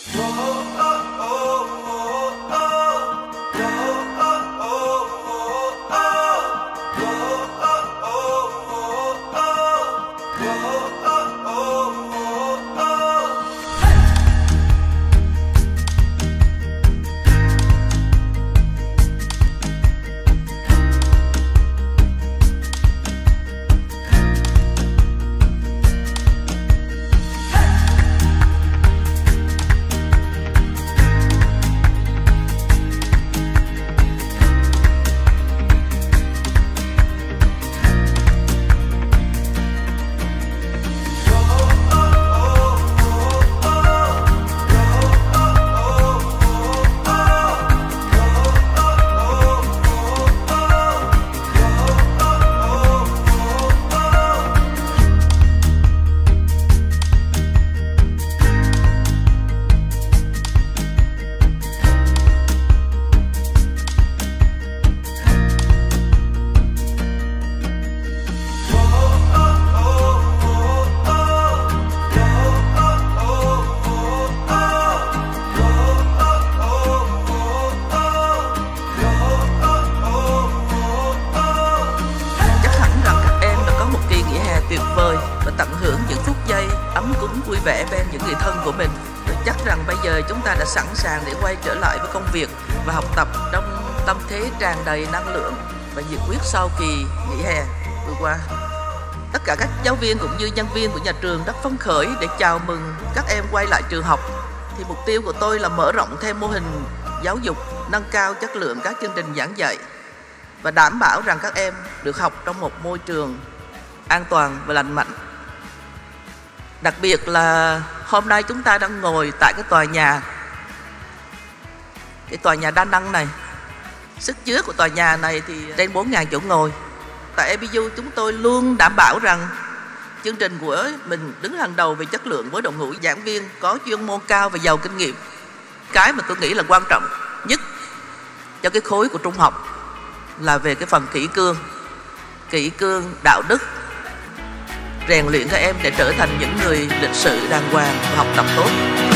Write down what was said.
tận hưởng những phút giây ấm cúng vui vẻ bên những người thân của mình. Tôi chắc rằng bây giờ chúng ta đã sẵn sàng để quay trở lại với công việc và học tập trong tâm thế tràn đầy năng lượng và nhiệt huyết sau kỳ nghỉ hè vừa qua. Tất cả các giáo viên cũng như nhân viên của nhà trường rất phấn khởi để chào mừng các em quay lại trường học. Thì mục tiêu của tôi là mở rộng thêm mô hình giáo dục, nâng cao chất lượng các chương trình giảng dạy và đảm bảo rằng các em được học trong một môi trường an toàn và lành mạnh. Đặc biệt là hôm nay chúng ta đang ngồi tại cái tòa nhà đa năng này. Sức chứa của tòa nhà này thì trên 4.000 chỗ ngồi. Tại APU chúng tôi luôn đảm bảo rằng chương trình của mình đứng hàng đầu về chất lượng với đội ngũ giảng viên có chuyên môn cao và giàu kinh nghiệm. Cái mà tôi nghĩ là quan trọng nhất cho cái khối của trung học là về cái phần kỷ cương, đạo đức, rèn luyện các em để trở thành những người lịch sự đàng hoàng và học tập tốt.